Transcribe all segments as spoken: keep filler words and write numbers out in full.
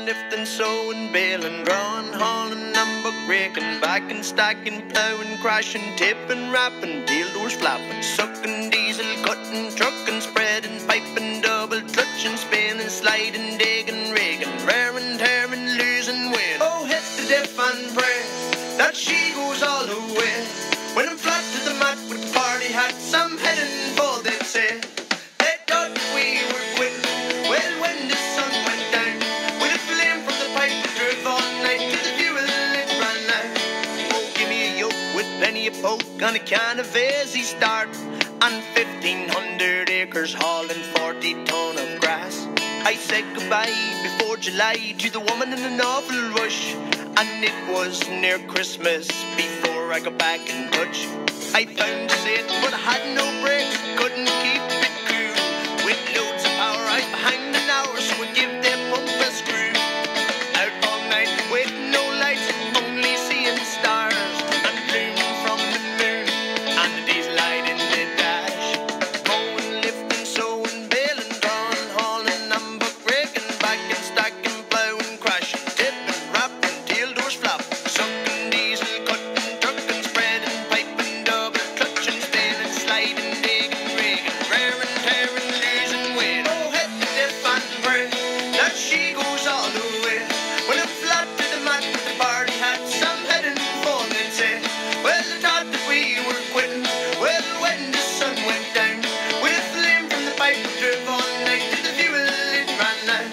Mowing, lifting, sowing, baling, drawing, hauling, number breaking, backing, stacking, plowing, crashing, tipping, wrapping, deal doors flapping, sucking, diesel, cutting, trucking, spreading, piping, double clutching, spinning, sliding, digging, rigging, raring, tearing, losing, win. Oh, hit the diff and pray that she goes all the way. When I'm flat to the mat with party hats, I'm heading for, they'd say. They thought we were quitting. Well, when the sun went down, with a flame from the pipe that drove all night to the fuel it ran out. Oh, give me a yoke with plenty of poke on a can of Vizzy Start, and fifteen hundred acres hauling forty ton of grass. I said goodbye before July to the woman in an awful rush, and it was near Christmas before I got back in touch. I found a set, but I had no brakes, couldn't keep it cool. With loads of power right behind an hour, so I give their pump a screw. Out all night with no lights, only seeing stars, and gleaming from the moon, and the diesel light in the dash. Mowing, lifting, sowing, baling, drawing, hauling, number breaking, backing, stacking, plowing, crashing, tipping, wrapping, tail doors flapping, sucking, diesel, cutting, trucking, spreading, piping, double clutching, spinning, sliding, digging, rigging, raring, tearing, losing, win. Oh, hit the diff and pray that she goes all the way. When I'm flat to the mat with the party hats, I'm heading for, they'd say. Well, they thought that we were quitting. Well, when the sun went down, with a flame from the pipe that drove all night to the fuel it ran out.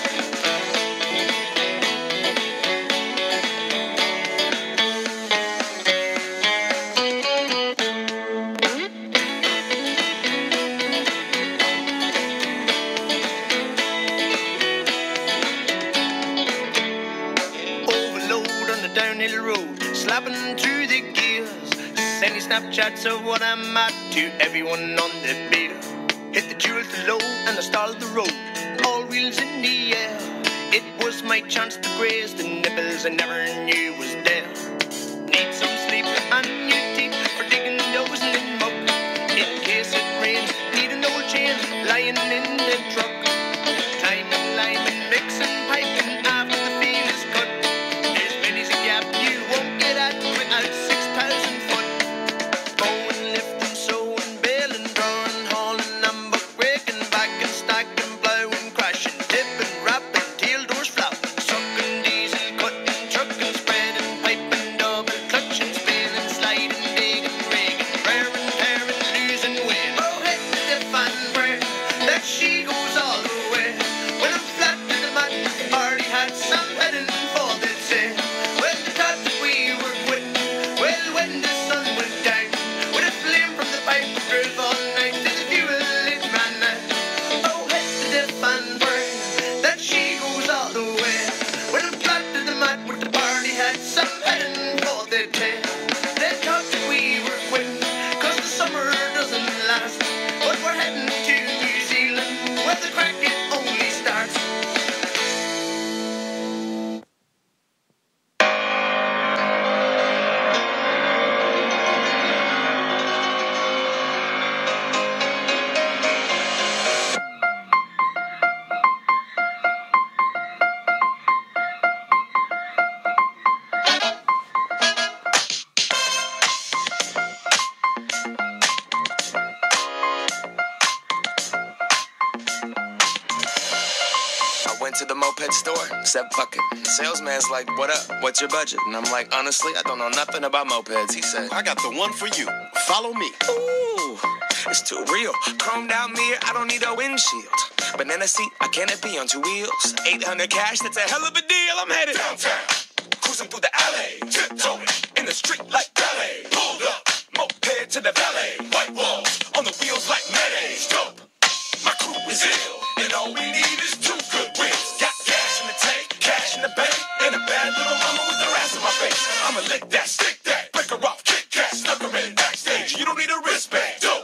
Overload on the downhill road, slapping through the gears, sending Snapchats of what I'm at to everyone on the beer. Hit the jewel too low and I stalled the road, all wheels in the air. It was my chance to graze the nipples I never knew was there. Need some sleep and new teeth for digging, dozing in muck. In case it rains, need an old chain lying in the truck. Climbing, liming, mixing, piping after the field is cut. There's many's a gap you won't get at without six thousand foot. Mowing, lifting, sowing, baling, drawing, hauling, number breaking, backing, stacking, plowing, crashing, tipping, wrapping, tail doors flapping, sucking, diesel, cutting, trucking, spreading, piping, double clutching, spinning, sliding, digging, rigging, raring, tearing, losing, win. Oh, hit the diff and pray that she goes all the way. When I'm flat to the mat with the party hats, I'm heading for, they'd say. Well, they thought that we were quitting. Well, when the sun went down, with a flame from the pipe that drove all night to the fuel it ran out. Oh, hit the diff and pray that she goes all the way. When I'm flat to the mat with the party hats, I'm heading for, they'd say. They thought that we were quitting, cause the summer doesn't last. But we're heading to New Zealand, where the crack it only starts. I went to the moped store, said fuck it. The salesman's like, what up? What's your budget? And I'm like, honestly, I don't know nothing about mopeds. He said, I got the one for you. Follow me. ooh, it's too real. Chromed out mirror, I don't need a windshield. Banana seat, I can't be on two wheels. eight hundred cash, that's a hell of a deal. I'm headed Downtown, cruising through the alley, tiptoeing in the street like ballet. Pulled up, moped to the valet. White walls on the wheels like mayonnaise. Dope, my crew is ill, and all we need is two good wins. Got gas in the tank, cash in the bank, and a bad little mama with her ass in my face. I'ma lick that, stick that, break her off, kick that, snuggle her in backstage. You don't need a wristband. Dope.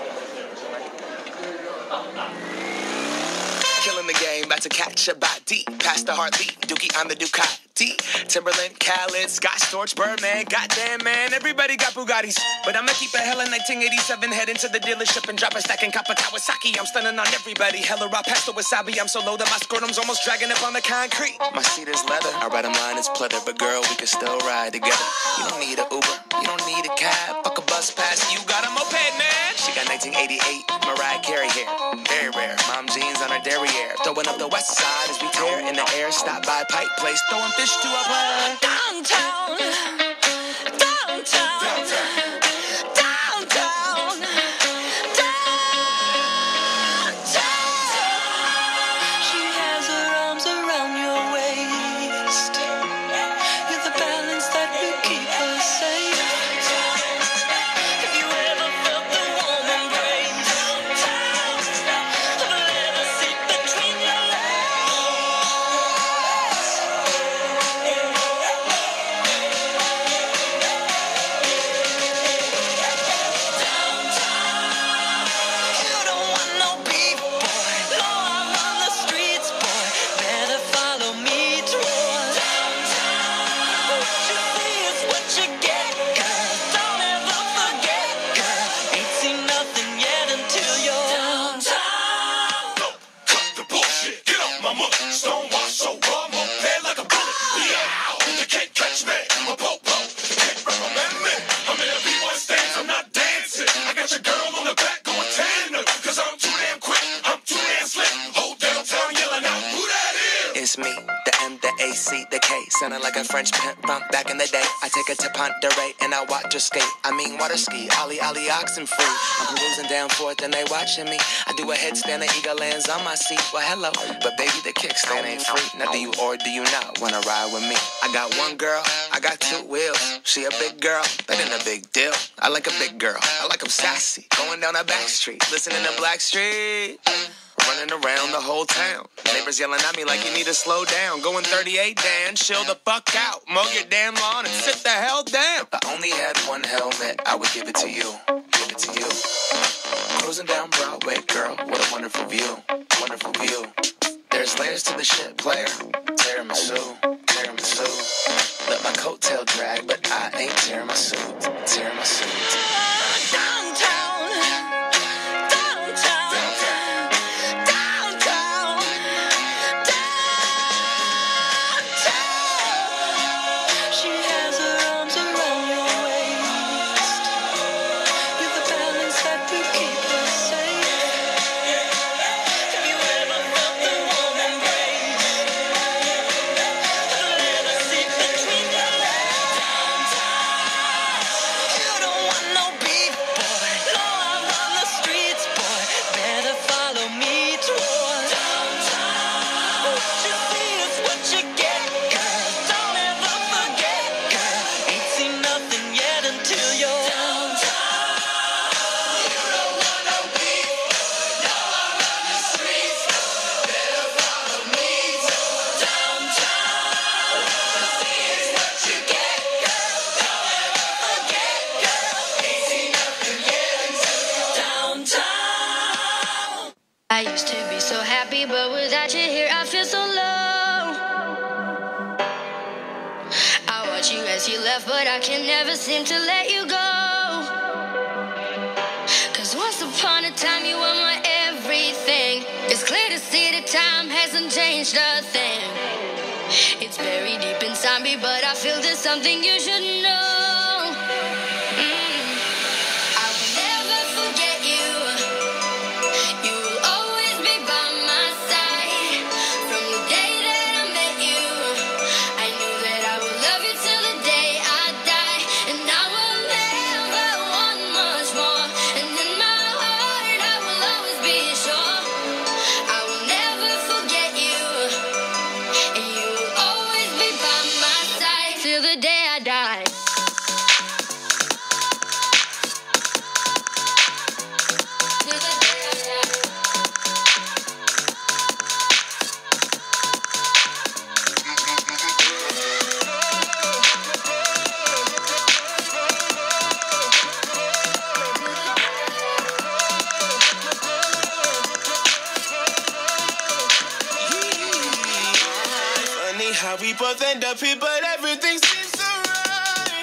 killing the game, about to catch a body. Past the heartbeat, Dookie, I'm the Ducati. Timberland, Khaled, Scott Storch, Birdman, goddamn man, everybody got Bugattis. But I'ma keep a hella nineteen eighty-seven, head into the dealership and drop a stack and cop a Kawasaki. I'm stunning on everybody, hella raw past the wasabi. I'm so low that my scrotum's almost dragging up on the concrete. My seat is leather, our bottom line is pleather, but girl, we can still ride together. You don't need a Uber, you don't need a cab, fuck a bus pass, you got a moped, man. She got nineteen eighty-eight Mariah Carey hair, very rare. Mom jeans on her derriere, throwing up the west side as we tear in the air. Stop by Pipe Place, throwing fish to a bird. Downtown, downtown, downtown, downtown, downtown. She has her arms around your waist. You're the balance that will keep her safe. Have you ever felt the warm embrace of a leather seat between your legs? You don't want no beef, boy. No, I'm on the streets, boy. Better follow me toward downtown. What you see is what you get, girl. Don't ever forget, girl. Ain't seen nothing yet until you're downtown. No, cut the bullshit. Get off my mother. Stonewash so raw, moped like a bullet. Yeah, you can't catch me. I'm a popo. You can't recommend me. I'm in a B-boy stance. I'm not dancing. I got your girl on the back going tandem. Cause I'm too damn quick. I'm too damn slick. Whole downtown yelling out, who that is? It's me, the M, the A, C, the K. Sounding like a French pimp from back in the day. I take her to Ponderay and I watch her skate. I mean water ski, ollie ollie oxen free. I'm perusing down Fourth and they watching me. I do a headstand, the eagle lands on my seat. Well, hello, but baby, the kickstand ain't free. Now do you or do you not wanna ride with me? I got one girl, I got two wheels. She a big girl, that ain't a big deal. I like a big girl, I like 'em sassy. Going down a back street, listening to Blackstreet. Running around the whole town. Neighbors yelling at me like you need to slow down. Going thirty-eight, Dan, chill the fuck out. Mow your damn lawn and sit the hell down. If I only had one helmet, I would give it to you. Give it to you. Cruising down Broadway, girl, what a wonderful view. Wonderful view. There's layers to the shit, player. Tiramisu, tiramisu. Let my coattail drag, but I ain't tearing my suit. Tearing my suit. Downtown, downtown, downtown, downtown. She has her arms around your waist. You're the balance that will keep her safe. Have you ever felt the warm embrace of a leather seat between your legs? Downtown. You don't want no beef, boy. No, I'm on the streets, boy. Better follow me toward downtown. What you see is what you get, girl. Don't ever forget, girl. Ain't seen nothing yet until you're downtown. You don't want no beef, no, I'm on the streets, better follow me toward downtown. What you see is what you get, girl. Don't ever forget, girl. Ain't seen nothing yet until you're downtown. I used to be so happy, but without you here, I feel so low. I watch you as you left, but I can never seem to let you go. Cause once upon a time, you were my everything. It's clear to see that time hasn't changed a thing. It's buried deep inside me, but I feel there's something you should know. Mm. I will never forget you. You will always be by my side. From the day that I met you, I knew that I would love you till the day I die. And I will never want much more. And in my heart, I will always be sure. I will never forget you. And you will always be by my side till the day I die. funny how we both end up here, but everything seems so right.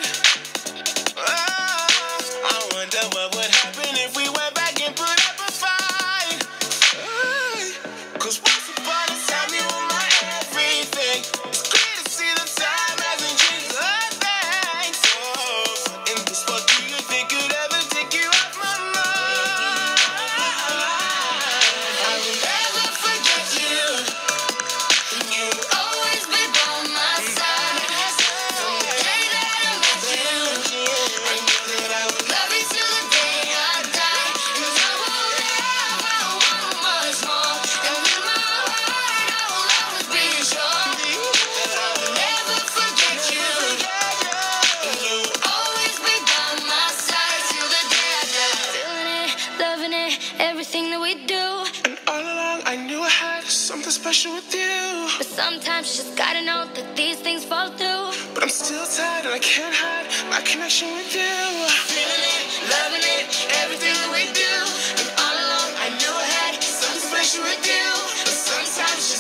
Oh, I wonder what would happen if we went back and put up a fight. Oh, Cause once upon a time you were my everything. It's great to see the time hasn't changed a thing. So, in this world, do you think could ever take you off my mind? I will never forget you. You'll always be by my side. From the day that I met you, I knew that I would love you till the day I die. Cause I will never want much more. And in my heart, I will always be sure that I will never forget you. And you'll always be by my side till the day I die. Feeling it, loving it, everything that we do. And all along I knew I had something special with you. But sometimes you just gotta know that these things fall through. But I'm still tired and I can't hide my connection with you. Feeling it, loving it, everything that we do. And all along I knew I had something special with you. But sometimes you